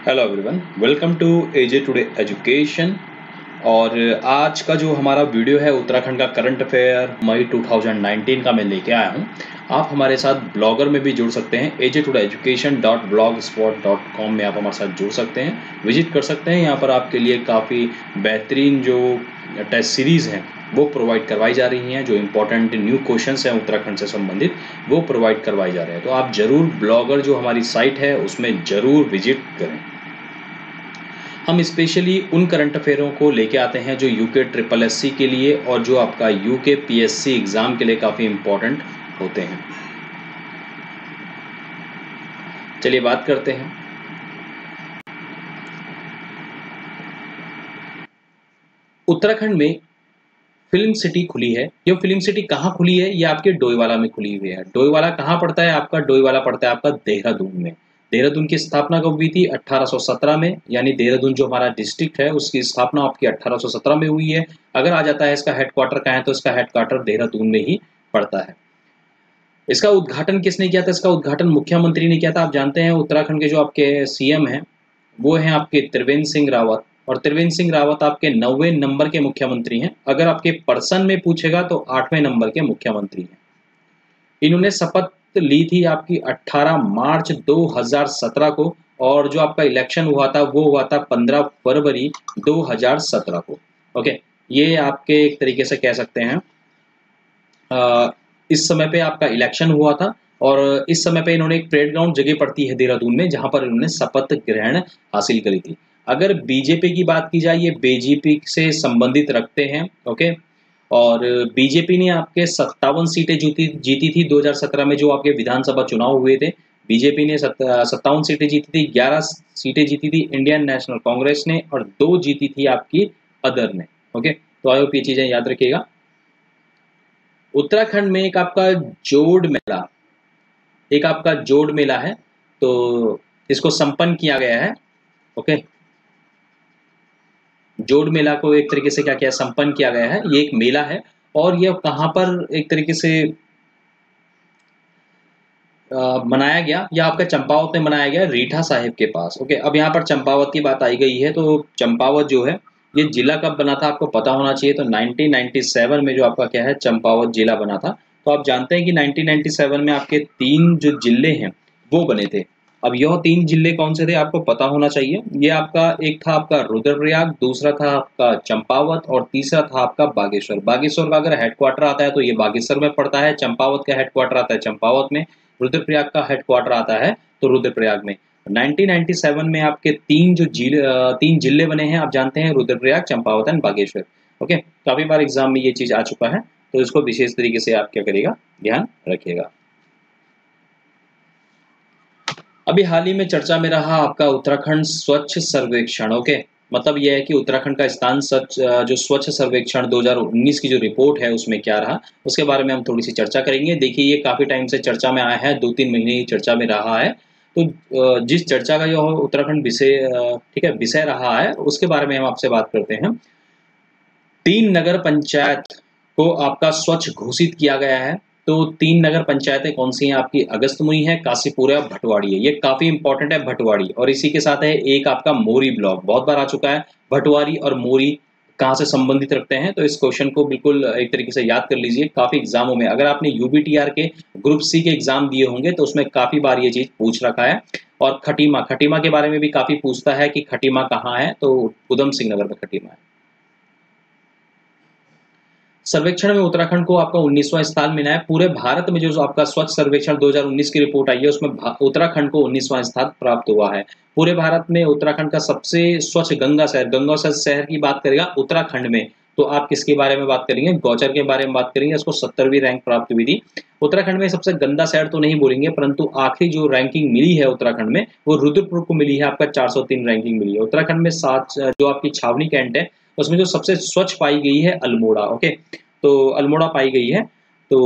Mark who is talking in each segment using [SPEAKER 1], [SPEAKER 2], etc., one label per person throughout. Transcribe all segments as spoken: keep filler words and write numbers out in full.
[SPEAKER 1] Hello everyone, welcome to AJ today education. और आज का जो हमारा वीडियो है उत्तराखंड का करंट अफेयर मई दो हज़ार उन्नीस का मैं लेके आया हूँ। आप हमारे साथ ब्लॉगर में भी जुड़ सकते हैं, AJ today education dot blog spot dot com में आप हमारे साथ जुड़ सकते हैं, विजिट कर सकते हैं। यहाँ पर आपके लिए काफ़ी बेहतरीन जो टेस्ट सीरीज़ हैं वो प्रोवाइड करवाई जा रही हैं। जो इम्पोर्टेंट न्यू क्वेश्चंस हैं उत्तराखंड से संबंधित वो प्रोवाइड करवाए जा रहे हैं। तो आप ज़रूर ब्लॉगर जो हमारी साइट है उसमें ज़रूर विजिट करें। हम स्पेशली उन करंट अफेयरों को लेके आते हैं जो यूके ट्रिपल एस सी के लिए और जो आपका U K P S C exam के लिए काफ़ी इम्पोर्टेंट होते हैं। चलिए बात करते हैं। उत्तराखंड में फिल्म सिटी खुली है। ये फिल्म सिटी कहाँ खुली है? ये आपके डोईवाला में खुली हुई है। डोईवाला कहाँ पड़ता है आपका? डोईवाला पड़ता है आपका देहरादून में। देहरादून की स्थापना कब हुई थी? अठारह सौ सत्रह में। यानी देहरादून जो हमारा डिस्ट्रिक्ट है उसकी स्थापना आपकी अठारह सौ सत्रह में हुई है। अगर आ जाता है इसका हेडक्वार्टर कहाँ है तो इसका हेडक्वार्टर देहरादून में ही पड़ता है। इसका उद्घाटन किसने किया था? इसका उद्घाटन मुख्यमंत्री ने किया था। आप जानते हैं उत्तराखंड के जो आपके सी एम हैं वो हैं आपके त्रिवेंद्र सिंह रावत, और त्रिवेंद्र सिंह रावत आपके नौवे नंबर के मुख्यमंत्री हैं। अगर आपके पर्सन में पूछेगा तो आठवें नंबर के मुख्यमंत्री हैं। इन्होंने शपथ ली थी आपकी अठारह मार्च दो हज़ार सत्रह को, और जो आपका इलेक्शन हुआ था वो हुआ था पंद्रह फरवरी दो हज़ार सत्रह को। ओके, ये आपके एक तरीके से कह सकते हैं आ, इस समय पे आपका इलेक्शन हुआ था, और इस समय पे इन्होंने एक परेड ग्राउंड जगह पड़ती है देहरादून में जहां पर इन्होंने शपथ ग्रहण हासिल करी थी। अगर बीजेपी की बात की जाए, ये बीजेपी से संबंधित रखते हैं। ओके, और बीजेपी ने आपके सत्तावन सीटें जीती जीती थी दो हज़ार सत्रह में जो आपके विधानसभा चुनाव हुए थे। बीजेपी ने सत्तावन सीटें जीती थी, ग्यारह सीटें जीती थी इंडियन नेशनल कांग्रेस ने, और दो जीती थी आपकी अदर ने। ओके, तो आई होप ये चीजें याद रखिएगा। उत्तराखंड में एक आपका जोड़ मेला एक आपका जोड़ मेला है, तो इसको संपन्न किया गया है। ओके, जोड़ मेला को एक तरीके से क्या किया, संपन्न किया गया है। ये एक मेला है और ये कहाँ पर एक तरीके से आ, मनाया गया, या आपका चंपावत में मनाया गया, रीठा साहिब के पास। ओके, अब यहाँ पर चंपावत की बात आई गई है, तो चंपावत जो है ये जिला कब बना था आपको पता होना चाहिए। तो नाइनटीन नाइंटी सेवन में जो आपका क्या है चंपावत जिला बना था। तो आप जानते हैं कि नाइनटीन नाइंटी सेवन में आपके तीन जो जिले हैं वो बने थे। अब यह तीन जिले कौन से थे आपको पता होना चाहिए। ये आपका एक था आपका रुद्रप्रयाग, दूसरा था आपका चंपावत, और तीसरा था आपका बागेश्वर। बागेश्वर का अगर हेडक्वार्टर आता है तो ये बागेश्वर में पड़ता है। चंपावत का हेडक्वार्टर आता है चंपावत में। रुद्रप्रयाग का हेडक्वार्टर आता है तो रुद्रप्रयाग में। नाइनटीन नाइंटी सेवन में आपके तीन जो जिले तीन जिले बने हैं आप जानते हैं, रुद्रप्रयाग, चंपावत एंड बागेश्वर। ओके, काफी बार एग्जाम में ये चीज आ चुका है, तो इसको विशेष तरीके से आप क्या करिएगा, ध्यान रखिएगा। अभी हाल ही में चर्चा में रहा आपका उत्तराखंड स्वच्छ सर्वेक्षण। ओके, मतलब यह है कि उत्तराखंड का स्थान सच जो स्वच्छ सर्वेक्षण दो हज़ार उन्नीस की जो रिपोर्ट है उसमें क्या रहा, उसके बारे में हम थोड़ी सी चर्चा करेंगे। देखिए, ये काफी टाइम से चर्चा में आया है, दो तीन महीने ही चर्चा में रहा है। तो जिस चर्चा का जो उत्तराखंड विषय ठीक है विषय रहा है उसके बारे में हम आपसे बात करते हैं। तीन नगर पंचायत को आपका स्वच्छ घोषित किया गया है। तो तीन नगर पंचायतें कौन सी हैं आपकी? अगस्तमुई है, काशीपुर है, भटवाड़ी है। ये काफी इंपॉर्टेंट है भटवाड़ी, और इसी के साथ है एक आपका मोरी ब्लॉक, बहुत बार आ चुका है। भटवाड़ी और मोरी कहाँ से संबंधित रखते हैं, तो इस क्वेश्चन को बिल्कुल एक तरीके से याद कर लीजिए। काफी एग्जामों में अगर आपने यूबीटीआर के ग्रुप सी के एग्जाम दिए होंगे तो उसमें काफी बार ये चीज पूछ रखा है। और खटीमा खटीमा के बारे में भी काफी पूछता है कि खटीमा कहाँ है, तो उधम सिंह नगर में खटीमा है। सर्वेक्षण में उत्तराखंड को आपका उन्नीसवां स्थान मिला है। पूरे भारत में जो आपका स्वच्छ सर्वेक्षण दो हज़ार उन्नीस की रिपोर्ट आई है उसमें उत्तराखंड को उन्नीसवां स्थान प्राप्त हुआ है। पूरे भारत में उत्तराखंड का सबसे स्वच्छ गंगा शहर, गंगा शहर की बात करेगा उत्तराखंड में तो आप किसके बारे में बात करेंगे? गौचर के बारे में बात करेंगे। इसको सत्तरवीं रैंक प्राप्त हुई थी। उत्तराखंड में सबसे गंदा शहर तो नहीं बोलेंगे, परंतु आखिरी जो रैंकिंग मिली है उत्तराखंड में वो रुद्रपुर को मिली है, आपका चार सौ तीन रैंकिंग मिली है। उत्तराखंड में सात जो आपकी छावनी कैंट है उसमें जो सबसे स्वच्छ पाई गई है अल्मोड़ा। ओके, तो अल्मोड़ा पाई गई है। तो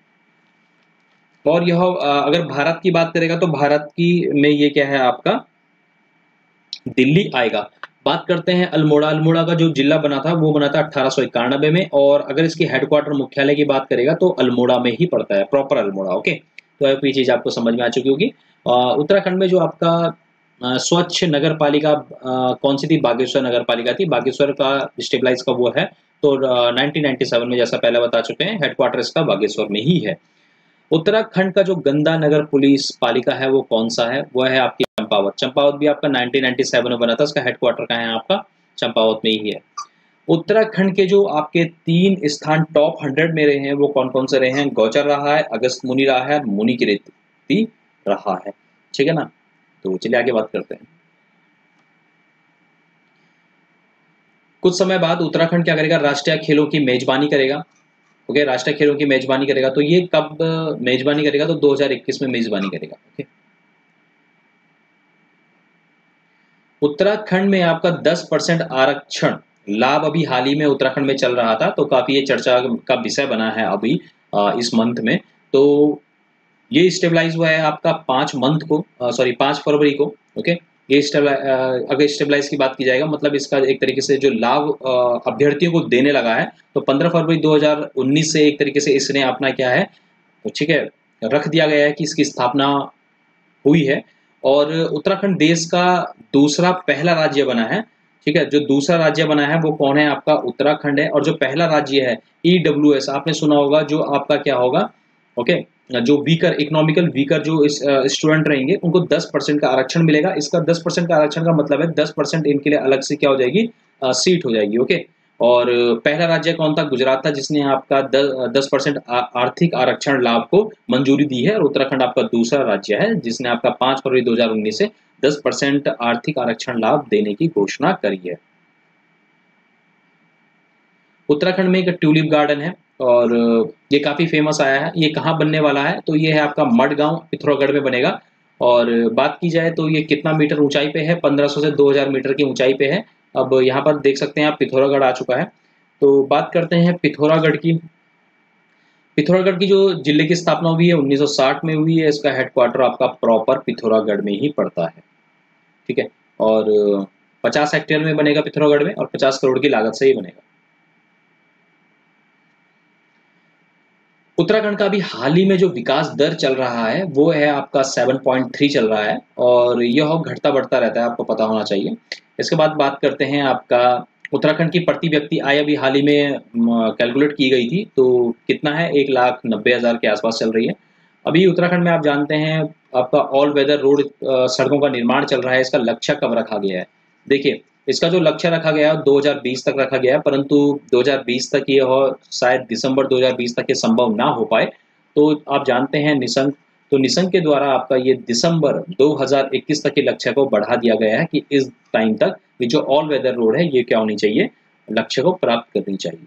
[SPEAKER 1] और यह अगर भारत की बात करेगा तो भारत की में ये क्या है आपका दिल्ली आएगा। बात करते हैं अल्मोड़ा। अल्मोड़ा का जो जिला बना था वो बना था अठारह सौ इक्यानवे में, और अगर इसकी हेडक्वार्टर मुख्यालय की बात करेगा तो अल्मोड़ा में ही पड़ता है, प्रॉपर अल्मोड़ा। ओके, तो ये चीज आपको समझ में आ चुकी होगी। उत्तराखंड में जो आपका अ, स्वच्छ नगर पालिका अ, कौन सी थी? बागेश्वर नगर पालिका थी। बागेश्वर का स्टेबलाइज़ कब हुआ है? तो अ, नाइनटीन नाइंटी सेवन में, जैसा पहले बता चुके हैं, हेडक्वार्टर इसका बागेश्वर में ही है। उत्तराखंड का जो गंदा नगर पुलिस पालिका है वो कौन-सा है? वो है आपकी चंपावत। चंपावत भी आपका नाइनटीन नाइंटी सेवन में बना था, उसका हेडक्वार्टर कहाँ है आपका? चंपावत में ही है। उत्तराखंड के जो आपके तीन स्थान टॉप हंड्रेड में रहे हैं, वो कौन-कौन से रहे हैं? गौचर रहा है, अगस्त्यमुनि रहा है, मुनिकीर्ति रहा है। ठीक है ना? तो चलिए आगे बात करते हैं। कुछ समय बाद उत्तराखंड क्या करेगा? राष्ट्रीय खेलों की मेजबानी करेगा। ओके, राष्ट्रीय खेलों की मेजबानी करेगा। तो ये कब मेजबानी करेगा? तो दो हज़ार इक्कीस में मेजबानी करेगा। ओके, उत्तराखंड में आपका दस परसेंट आरक्षण लाभ अभी हाल ही में उत्तराखंड में चल रहा था, तो काफ़ी ये चर्चा का विषय बना है अभी अ, इस मंथ में। तो ये स्टेबलाइज़ हुआ है आपका पाँच मंथ को, अ, सॉरी पाँच फरवरी को। ओके, ये स्टेबला अ, अगर स्टेबलाइज़ की बात की जाएगा, मतलब इसका एक तरीके से जो लाभ अ, अभ्यर्थियों को देने लगा है, तो पंद्रह फरवरी दो हज़ार उन्नीस से एक तरीके से इसने अपना क्या है, तो ठीक है, रख दिया गया है कि इसकी स्थापना हुई है। और उत्तराखंड देश का दूसरा पहला राज्य बना है। ठीक है, जो दूसरा राज्य बना है वो कौन है? आपका उत्तराखंड है। और जो पहला राज्य है ईडब्ल्यूएस, आपने सुना होगा, जो आपका क्या होगा? ओके, जो वीकर इकोनॉमिकल वीकर जो स्टूडेंट रहेंगे उनको दस परसेंट का आरक्षण मिलेगा। इसका दस परसेंट का आरक्षण का मतलब है दस परसेंट इनके लिए अलग से क्या हो जाएगी? अ, सीट हो जाएगी। ओके, और पहला राज्य कौन था? गुजरात था, जिसने आपका दस परसेंट आर्थिक आरक्षण लाभ को मंजूरी दी है। और उत्तराखंड आपका दूसरा राज्य है जिसने आपका पाँच फरवरी दो हज़ार उन्नीस से दस परसेंट आर्थिक आरक्षण लाभ देने की घोषणा करी है। उत्तराखंड में एक ट्यूलिप गार्डन है और ये काफ़ी फेमस आया है। ये कहाँ बनने वाला है? तो ये है आपका मडगांव, पिथौरागढ़ में बनेगा। और बात की जाए तो ये कितना मीटर ऊंचाई पे है? पंद्रह सौ से दो हज़ार मीटर की ऊंचाई पे है। अब यहाँ पर देख सकते हैं आप, पिथौरागढ़ आ चुका है। तो बात करते हैं पिथौरागढ़ की। पिथौरागढ़ की जो जिले की स्थापना हुई है उन्नीस सौ साठ में हुई है। इसका हेडक्वार्टर आपका प्रॉपर पिथौरागढ़ में ही पड़ता है। ठीक है, और पचास हेक्टेयर में बनेगा पिथौरागढ़ में, और पचास करोड़ की लागत से ही बनेगा। उत्तराखंड का भी हाल ही में जो विकास दर चल रहा है वो है आपका सात पॉइंट तीन चल रहा है, और यह घटता बढ़ता रहता है, आपको पता होना चाहिए। इसके बाद बात करते हैं आपका उत्तराखंड की प्रति व्यक्ति आय अभी हाल ही में कैलकुलेट की गई थी, तो कितना है? एक लाख नब्बे हज़ार के आसपास चल रही है। अभी उत्तराखंड में आप जानते हैं आपका ऑल वेदर रोड सड़कों का निर्माण चल रहा है। इसका लक्ष्य कब रखा गया है? देखिए, इसका जो लक्ष्य रखा गया है दो हज़ार बीस तक रखा गया है, परंतु दो हज़ार बीस तक ये और शायद दिसंबर दो हज़ार बीस तक ये संभव ना हो पाए। तो आप जानते हैं निशंक, तो निशंक के द्वारा आपका ये दिसंबर दो हज़ार इक्कीस तक के लक्ष्य को बढ़ा दिया गया है कि इस टाइम तक ये जो ऑल वेदर रोड है ये क्या होनी चाहिए? लक्ष्य को प्राप्त करनी चाहिए।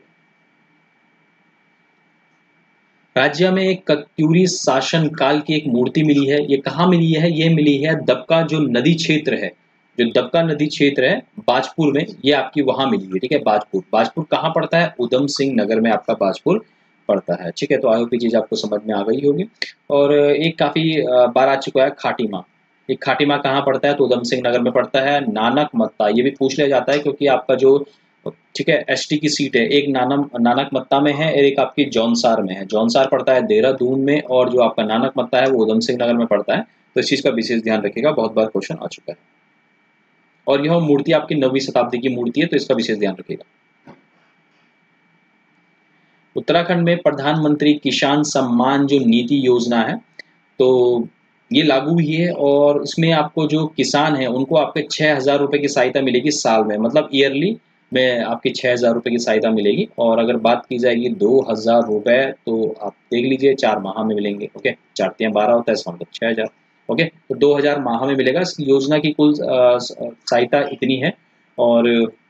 [SPEAKER 1] राज्य में एक कत्यूरी शासन काल की एक मूर्ति मिली है। ये कहाँ मिली है? ये मिली है दबका जो नदी क्षेत्र है, जो दबका नदी क्षेत्र है बाजपुर में, ये आपकी वहाँ मिली है। ठीक है, बाजपुर। बाजपुर कहाँ पड़ता है? उधम सिंह नगर में आपका बाजपुर पड़ता है। ठीक है, तो आई होप ये चीज़ आपको समझ में आ गई होगी। और एक काफ़ी बार आ चुका है खाटीमा। ये खाटीमा कहाँ पड़ता है? तो उधम सिंह नगर में पड़ता है। नानक मत्ता, ये भी पूछ लिया जाता है क्योंकि आपका जो ठीक है एसटी की सीट है, एक नानम नानक मत्ता में है और एक आपकी जौनसार में है। जौनसार पड़ता है देहरादून में, और जो आपका नानक मत्ता है वो उधम सिंह नगर में पड़ता है। तो इस चीज़ का विशेष ध्यान रखिएगा, बहुत बार क्वेश्चन आ चुका है। और यह मूर्ति आपकी नवीं शताब्दी की मूर्ति है, तो इसका विशेष ध्यान रखिएगा। उत्तराखंड में प्रधानमंत्री किसान सम्मान जो नीति योजना है, तो ये लागू हुई है, और इसमें आपको जो किसान है उनको आपके छः हज़ार रुपये की सहायता मिलेगी साल में, मतलब ईयरली में आपकी छः हज़ार रुपये की सहायता मिलेगी। और अगर बात की जाएगी दो हज़ार रुपये, तो आप देख लीजिए चार माह में मिलेंगे। ओके, चार तियाँ बारह होता है, इसका मतलब छः हज़ार। ओके, तो दो हज़ार माह में मिलेगा। इस योजना की कुल सहायता इतनी है। और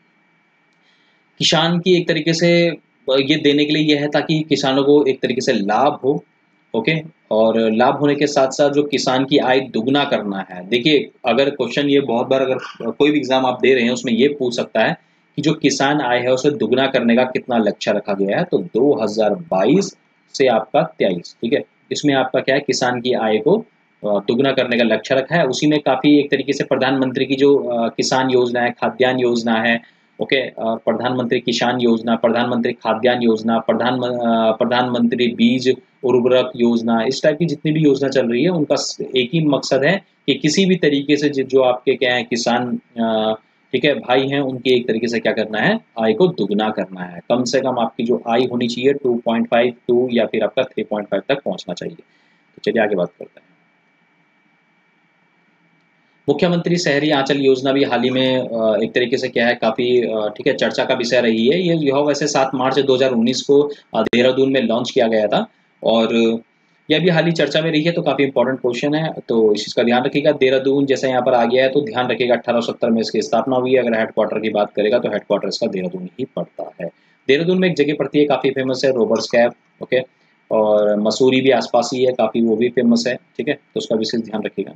[SPEAKER 1] किसान की एक तरीके से ये देने के लिए यह है ताकि किसानों को एक तरीके से लाभ हो। ओके, और लाभ होने के साथ साथ जो किसान की आय दुगना करना है। देखिए, अगर क्वेश्चन ये बहुत बार अगर कोई भी एग्जाम आप दे रहे हैं उसमें ये पूछ सकता है कि जो किसान आय है उसे दुगना करने का कितना लक्ष्य रखा गया है, तो दो हज़ार बाईस से आपका तेईस। ठीक है, इसमें आपका क्या है, किसान की आय को दुगना करने का लक्ष्य रखा है। उसी में काफ़ी एक तरीके से प्रधानमंत्री की जो किसान योजना है, खाद्यान्न योजना है, ओके, प्रधानमंत्री किसान योजना, प्रधानमंत्री खाद्यान्न योजना, प्रधान प्रधानमंत्री बीज उर्वरक योजना, इस टाइप की जितनी भी योजना चल रही है उनका एक ही मकसद है कि किसी भी तरीके से जो आपके क्या है किसान ठीक है भाई हैं, उनकी एक तरीके से क्या करना है, आय को दुगना करना है। कम से कम आपकी जो आय होनी चाहिए टू पॉइंट फाइव टू या फिर आपका थ्री पॉइंट फाइव तक पहुंचना चाहिए। तो चलिए आगे बात करते हैं। मुख्यमंत्री शहरी आंचल योजना भी हाल ही में एक तरीके से क्या है काफ़ी ठीक है चर्चा का विषय रही है। ये यह वैसे सात मार्च दो हज़ार उन्नीस को देहरादून में लॉन्च किया गया था और यह भी हाल ही चर्चा में रही है, तो काफ़ी इंपॉर्टेंट क्वेश्चन है, तो इस चीज़ का ध्यान रखिएगा। देहरादून जैसे यहाँ पर आ गया है तो ध्यान रखिएगा अठारह सौ सत्तर में इसकी स्थापना हुई है। अगर हेडक्वार्टर की बात करेगा तो हेडक्वार्टर इसका देहरादून ही पड़ता है। देहरादून में एक जगह पड़ती है काफ़ी फेमस है, रोबर्ट्स कैप, ओके, और मसूरी भी आसपास ही है काफ़ी, वो भी फेमस है, ठीक है, तो उसका विशेष ध्यान रखिएगा।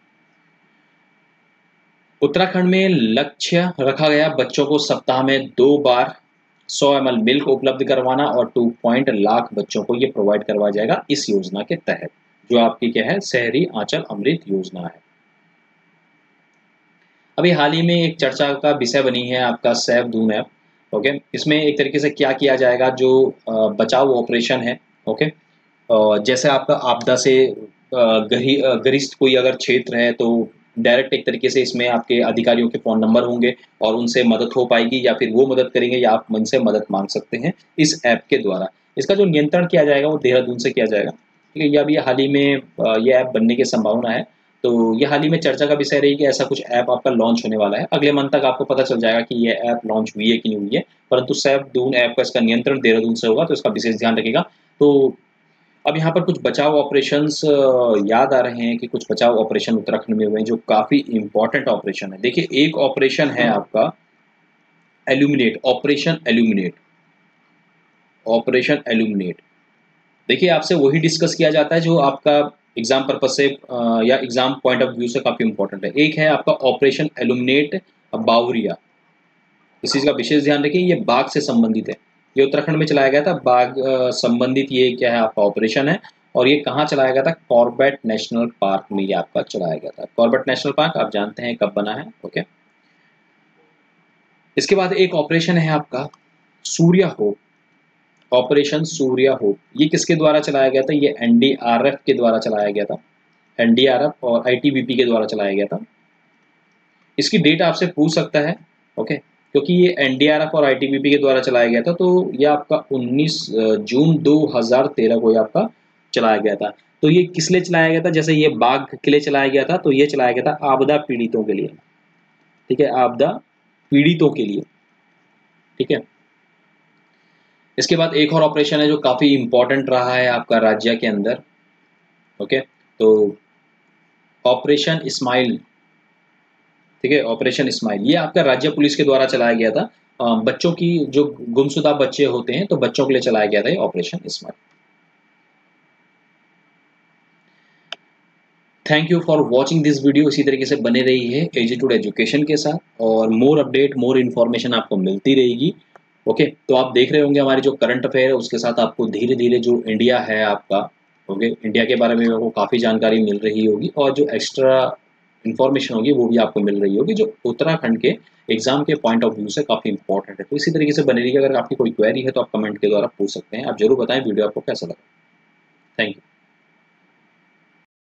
[SPEAKER 1] उत्तराखंड में लक्ष्य रखा गया बच्चों को सप्ताह में दो बार सौ एम एल मिल्क उपलब्ध करवाना और टू पॉइंट लाख बच्चों को ये प्रोवाइड करवाया जाएगा इस योजना के तहत, जो आपकी क्या है शहरी आंचल अमृत योजना है। अभी हाल ही में एक चर्चा का विषय बनी है आपका सैफ दून ऐप, ओके, इसमें एक तरीके से क्या किया जाएगा, जो बचाव ऑपरेशन है, ओके, जैसे आपका आपदा से ग्रस्त कोई अगर क्षेत्र है तो डायरेक्ट एक तरीके से इसमें आपके अधिकारियों के फ़ोन नंबर होंगे और उनसे मदद हो पाएगी, या फिर वो मदद करेंगे या आप उनसे मदद मांग सकते हैं इस ऐप के द्वारा। इसका जो नियंत्रण किया जाएगा वो देहरादून से किया जाएगा, ठीक है। यह भी हाल ही में ये ऐप बनने की संभावना है, तो ये हाल ही में चर्चा का विषय रही कि ऐसा कुछ ऐप आपका लॉन्च होने वाला है। अगले मंथ तक आपको पता चल जाएगा कि ये ऐप लॉन्च हुई है कि नहीं हुई है, परंतु सैफ दून ऐप का इसका नियंत्रण देहरादून से होगा, तो इसका विशेष ध्यान रखिएगा। तो अब यहाँ पर कुछ बचाव ऑपरेशंस याद आ रहे हैं कि कुछ बचाव ऑपरेशन उत्तराखंड में हुए हैं जो काफ़ी इंपॉर्टेंट ऑपरेशन है। देखिए, एक ऑपरेशन है आपका illuminate, operation illuminate, operation illuminate. देखिए, आपसे वही डिस्कस किया जाता है जो आपका एग्जाम पर्पज से या एग्जाम पॉइंट ऑफ व्यू से काफ़ी इंपॉर्टेंट है। एक है आपका ऑपरेशन एल्यूमिनेट बावरिया, इस चीज़ का विशेष ध्यान रखिए, ये बाघ से संबंधित है, ये उत्तराखंड में चलाया गया था, बाघ संबंधित ये क्या है आपका ऑपरेशन है, और ये कहाँ चलाया गया था, कॉर्बेट नेशनल पार्क में ये आपका चलाया गया था। कॉर्बेट नेशनल पार्क आप जानते हैं कब बना है, ओके। इसके बाद एक ऑपरेशन है आपका Surya hope, operation Surya hope, ये किसके द्वारा चलाया गया था, ये एन डी आर एफ के द्वारा चलाया गया था, एन डी आर एफ और आई टी बी पी के द्वारा चलाया गया था। इसकी डेट आपसे पूछ सकता है, ओके, क्योंकि ये एन डी आर एफ और आई टी बी पी के द्वारा चलाया गया था, तो ये आपका उन्नीस जून दो हज़ार तेरह को ये आपका चलाया गया था। तो ये किस लिए चलाया गया था, जैसे ये बाघ के लिए चलाया गया था, तो ये चलाया गया था आपदा पीड़ितों के लिए, ठीक है, आपदा पीड़ितों के लिए, ठीक है। इसके बाद एक और ऑपरेशन है जो काफ़ी इंपॉर्टेंट रहा है आपका राज्य के अंदर, ओके, तो ऑपरेशन स्माइल, ठीक है, ऑपरेशन स्माइल, ये आपका राज्य पुलिस के द्वारा चलाया गया था। बच्चों की जो गुमशुदा बच्चे होते हैं तो बच्चों के लिए चलाया गया था ये operation smile. Thank you for watching this video. इसी तरीके से बने रही है एजीट्यूड एजुकेशन के साथ, और मोर अपडेट मोर इन्फॉर्मेशन आपको मिलती रहेगी, ओके। तो आप देख रहे होंगे हमारी जो करंट अफेयर है उसके साथ आपको धीरे धीरे जो इंडिया है आपका, ओके, इंडिया के बारे में आपको काफ़ी जानकारी मिल रही होगी, और जो एक्स्ट्रा इन्फॉर्मेशन होगी वो भी आपको मिल रही होगी जो उत्तराखंड के एग्जाम के पॉइंट ऑफ व्यू से काफ़ी इंपॉर्टेंट है। तो इसी तरीके से बने रहिए। अगर आपकी कोई क्वेरी है तो आप कमेंट के द्वारा पूछ सकते हैं। आप जरूर बताएं वीडियो आपको कैसा लगा। Thank you.